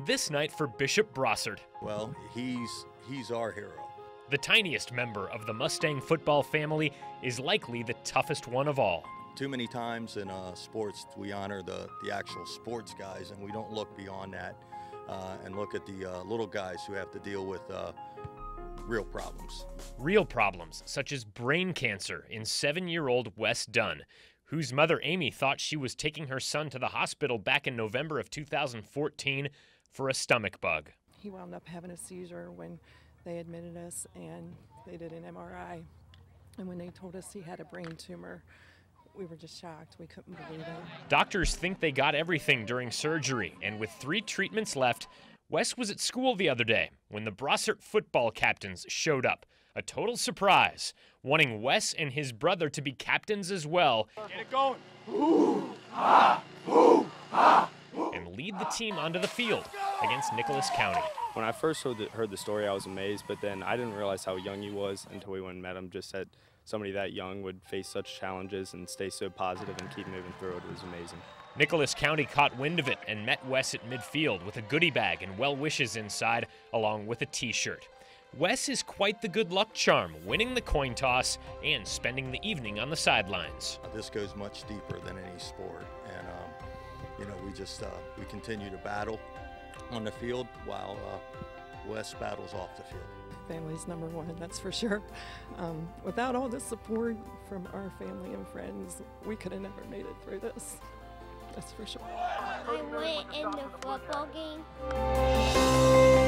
this night for Bishop Brossart. Well, he's our hero. The tiniest member of the Mustang football family is likely the toughest one of all. Too many times in sports we honor the actual sports guys, and we don't look beyond that and look at the little guys who have to deal with real problems. Real problems, such as brain cancer in 7-year-old Wes Dunn, whose mother Amy thought she was taking her son to the hospital back in November of 2014 for a stomach bug. He wound up having a seizure when they admitted us, and they did an MRI. And when they told us he had a brain tumor, we were just shocked. We couldn't believe it. Doctors think they got everything during surgery, and with 3 treatments left, Wes was at school the other day when the Brossart football captains showed up. A total surprise, wanting Wes and his brother to be captains as well. Get it going. And lead the team onto the field against Nicholas County. When I first heard the story, I was amazed, but then I didn't realize how young he was until we went and met him. Just that somebody that young would face such challenges and stay so positive and keep moving through it. It was amazing. Nicholas County caught wind of it and met Wes at midfield with a goodie bag and well wishes inside, along with a t-shirt. Wes is quite the good luck charm, winning the coin toss and spending the evening on the sidelines. This goes much deeper than any sport, and we continue to battle on the field while Wes battles off the field. Family's #1, that's for sure. Without all the support from our family and friends, we could have never made it through this. That's for sure. I went in the football game.